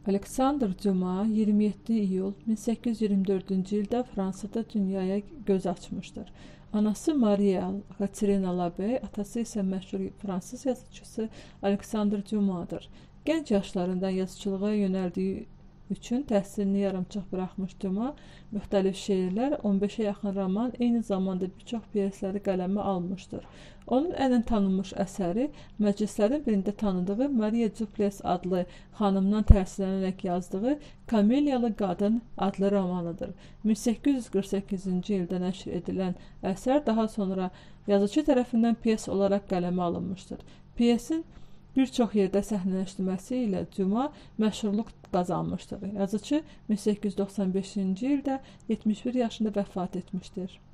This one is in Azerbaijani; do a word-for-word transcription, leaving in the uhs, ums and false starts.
Aleksandr Düma iyirmi yeddi iyul min səkkiz yüz iyirmi dördüncü ildə Fransada dünyaya göz açmışdır. Anası Maria Katerina Labey, atası isə məşhur fransız yazıcısı Aleksandr Dümadır. Gənc yaşlarında yazıçılığa yönəldiyi üçün təhsilini yarımçıq buraxmış Düma müxtəlif şeirlər, on beşə yaxın roman, eyni zamanda bir çox pyesləri qələmə almışdır. Onun ən tanınmış əsəri məclislərin birində tanıdığı Maria Duplessis adlı xanımdan tərslənərək yazdığı Kameliyalı Qadın adlı romanıdır. min səkkiz yüz qırx səkkizinci ildə nəşr edilən əsər daha sonra yazıcı tərəfindən pyes olaraq qələmə alınmışdır. Pyesin bir çox yerdə səhnələşdirməsi ilə Düma məşhurluq qazanmışdır. Yazıcı min səkkiz yüz doxsan beşinci ildə yetmiş bir yaşında vəfat etmişdir.